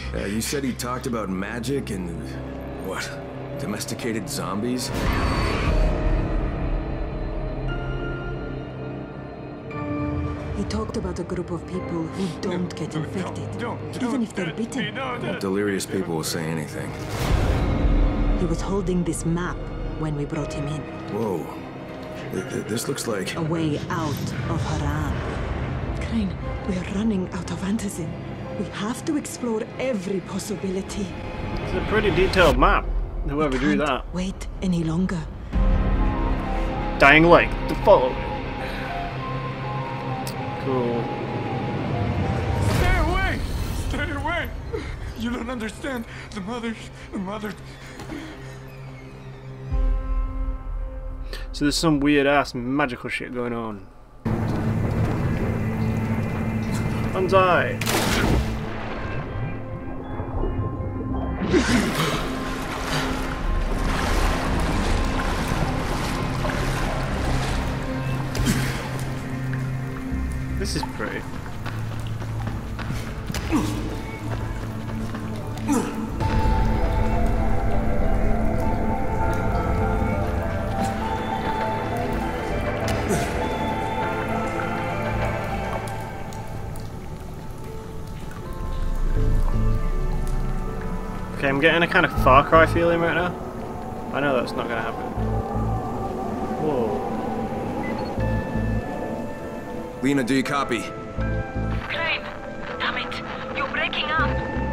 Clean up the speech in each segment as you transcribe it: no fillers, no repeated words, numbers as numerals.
You said he talked about magic and... what? Domesticated zombies? He talked about a group of people who don't get infected, even if they're bitten. Well, delirious people will say anything. He was holding this map when we brought him in. Whoa. This looks like... a way out of Haran. Crane, we're running out of antizin. We have to explore every possibility. It's a pretty detailed map, whoever drew that. Wait any longer. Dying Light, the follow. Cool. Stay away! Stay away! You don't understand. The mother... So there's some weird ass magical shit going on. Banzai! This is pretty. Okay, I'm getting a kind of Far Cry feeling right now. I know that's not gonna happen. Whoa. Lena, do you copy? Crane, damn it, you're breaking up.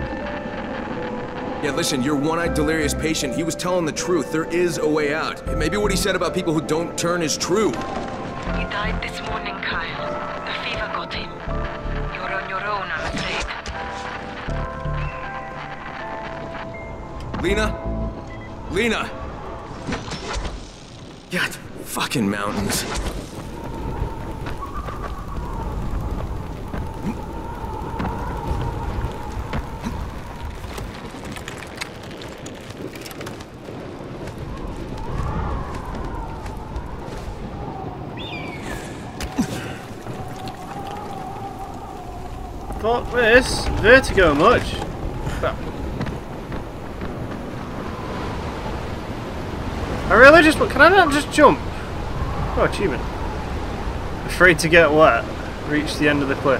Yeah, listen, your one-eyed delirious patient, he was telling the truth. There is a way out. Maybe what he said about people who don't turn is true. He died this morning, Kyle. The fever got him. You're on your own, I'm afraid. Lena? Lena! God, fucking mountains. Fuck this. Vertigo much. Crap. I really just... Can I not just jump? Oh, achievement. Afraid to get wet. Reach the end of the cliff.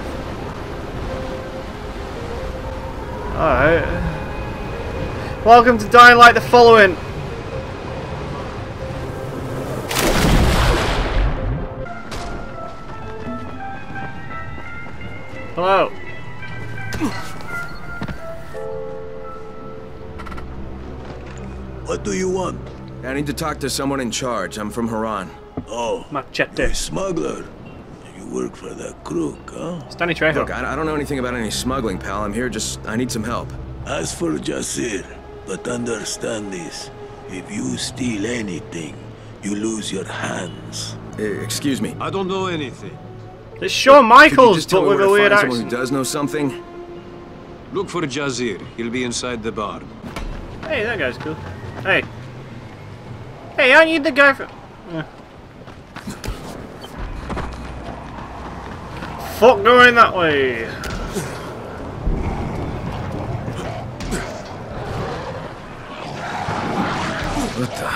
Alright. Welcome to Dying Light the Following. Hello. What do you want? I need to talk to someone in charge. I'm from Haran. Oh, Machete. you're a smuggler. You work for that crook, huh? Stanley Trejo. Look, I don't know anything about any smuggling, pal. I'm here I need some help. As for Jasir, but understand this. If you steal anything, you lose your hands. Excuse me. I don't know anything. It's Shawn Could you Michaels, just tell but me with where a to weird find someone accent. who does know something? Look for Jasir. He'll be inside the bar. Hey, that guy's cool. Hey. Hey, aren't you the guy from... Fuck going that way. What the...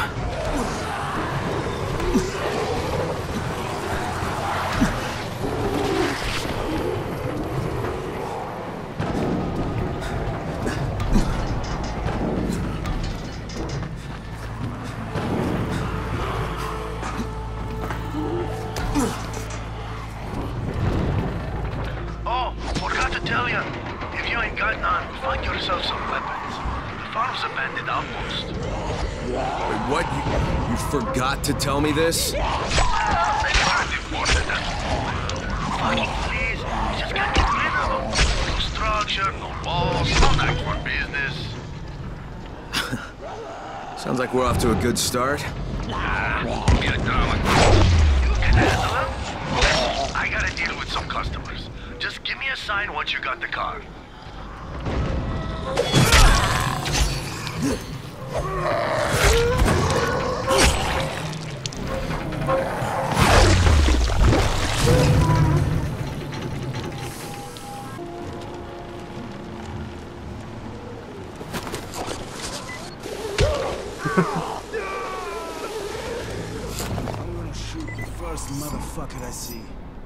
Oh, forgot to tell you. If you ain't got none, find yourself some weapons. The farm's abandoned outpost. Wait, what? You forgot to tell me this? They weren't important at all. Fucking please, you just gotta get rid of them. No structure, no walls, no actual business. Sounds like we're off to a good start. Won't be a drama. You can handle them. I gotta deal with some customers. Just give me a sign once you got the car. I'm gonna shoot the first motherfucker I see.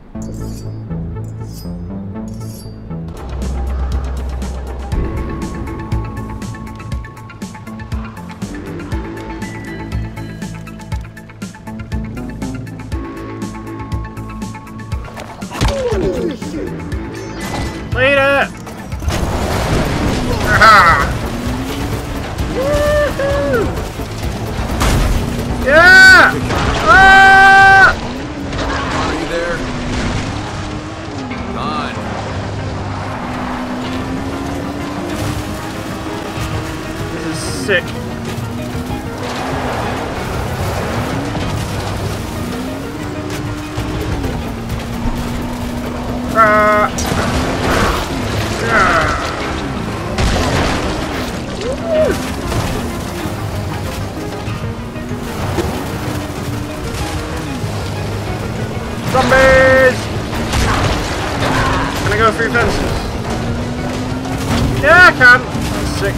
Later! Aha! Woohoo! Yeah! Ah! Are you there? On. This is sick. Ah! Ah! Zombies! Can I go through fences? Yeah, I can. That's sick.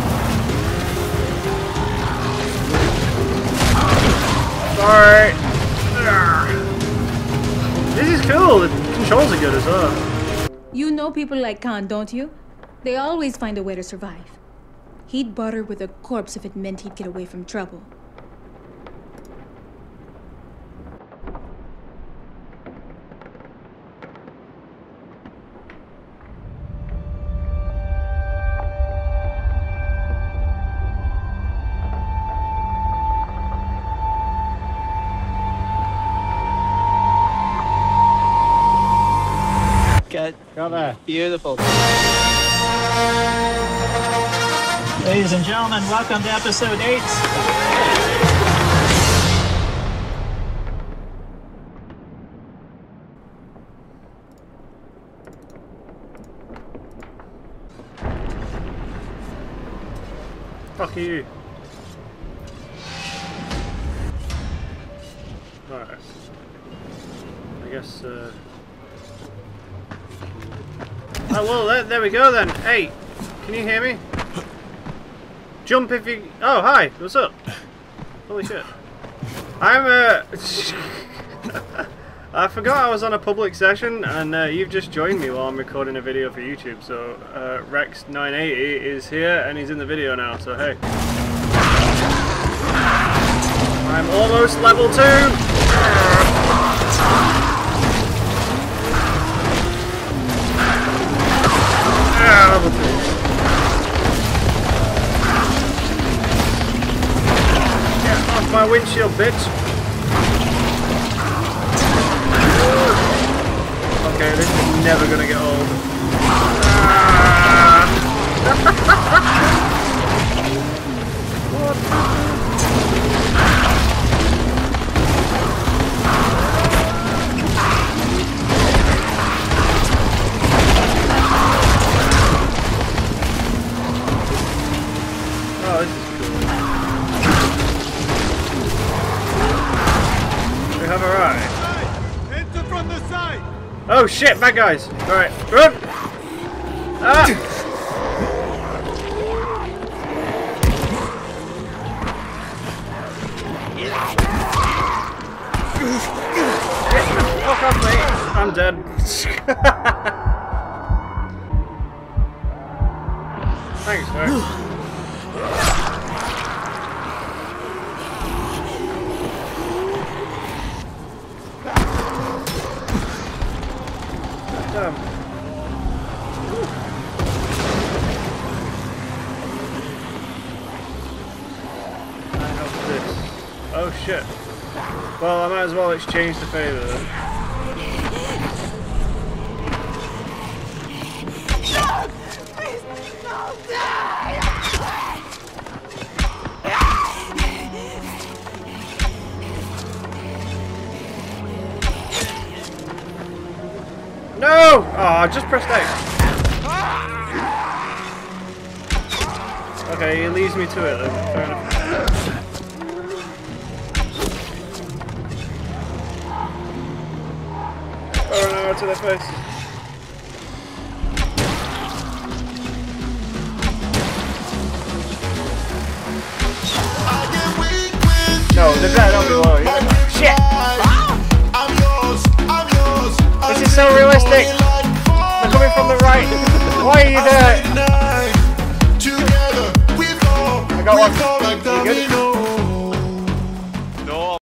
Sorry. This is cool. The controls are good as well. You know people like Khan, don't you? They always find a way to survive. He'd barter with a corpse if it meant he'd get away from trouble. Got there. Beautiful. Ladies and gentlemen, welcome to episode 8. Fuck you. Alright. I guess, oh, well, there we go then. Hey, can you hear me? Jump if you... Oh, hi. What's up? Holy shit. I'm, I forgot I was on a public session, and you've just joined me while I'm recording a video for YouTube. So, Rex980 is here, and he's in the video now, so hey. I'm almost level 2! Level 2. Get off my windshield, bitch. Okay, this is never gonna get old. What? Oh, this is cool. We have a ride. Enter from the side. Oh shit, bad guys. Alright, run! Ah! Fuck off, mate. I'm dead. Thanks, Rex. Damn. This. Oh shit. Well, I might as well exchange the favour then. No! Oh, I just pressed X. Okay, he leads me to it then. Fair enough. Oh no, to their face. They better not be low. Shit! This is so realistic. They're coming from the right. Why are you there? I got one. You good?